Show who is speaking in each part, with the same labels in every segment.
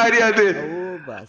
Speaker 1: putaria dele.
Speaker 2: Oba.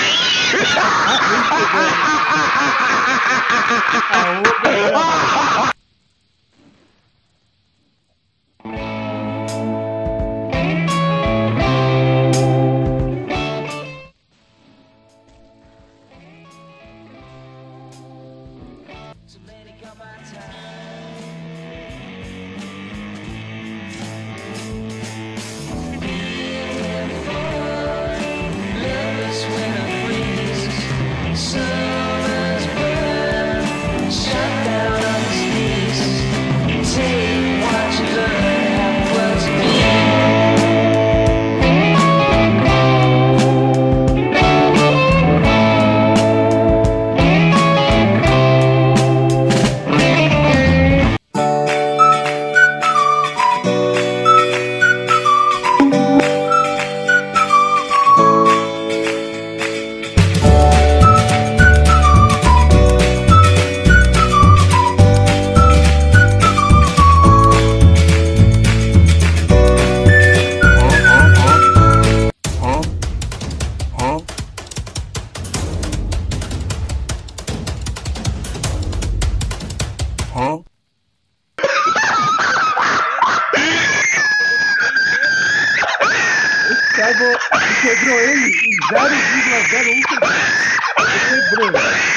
Speaker 2: Quebrou ele em 0,01 segundos. Quebrou.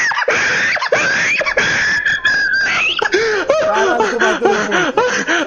Speaker 2: Caralho, tô matando muito.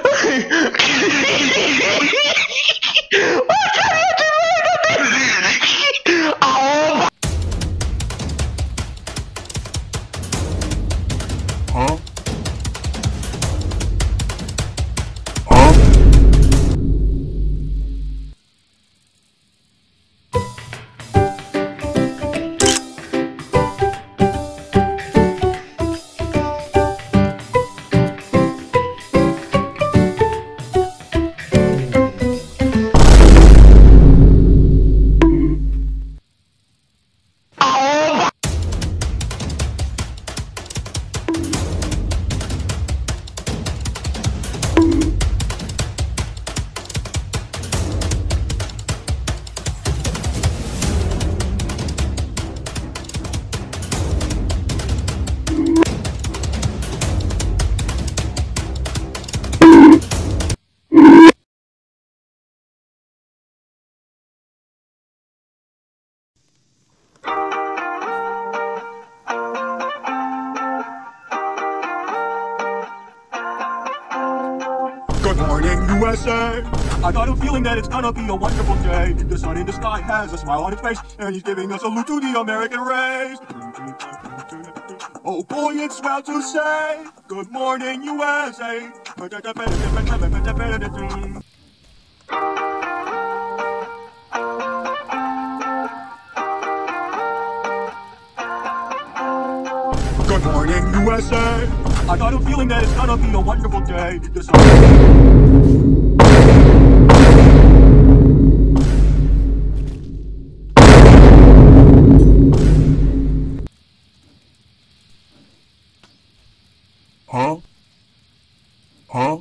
Speaker 3: Good morning, USA. I got a feeling that it's gonna be a wonderful day. The sun in the sky has a smile on its face, and he's giving a salute to the American race. Oh boy, it's swell to say, good morning, USA. Good morning, USA. I got a feeling that it's gonna be a wonderful day. The sun Huh? Huh?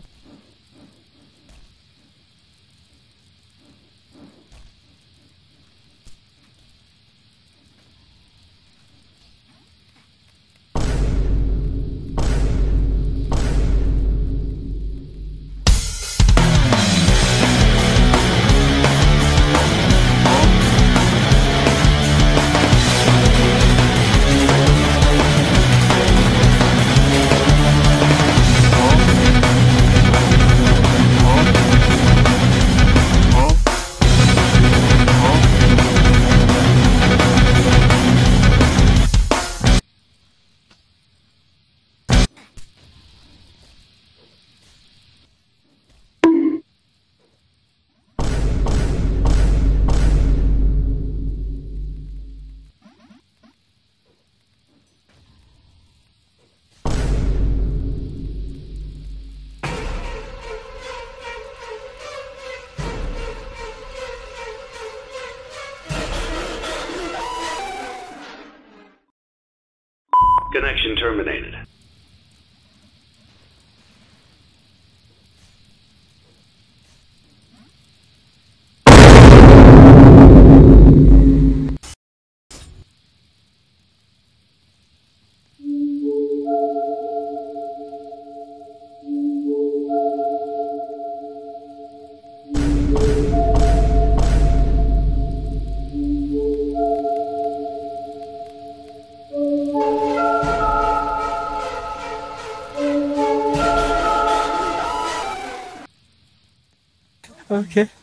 Speaker 1: Connection terminated.
Speaker 4: Okay.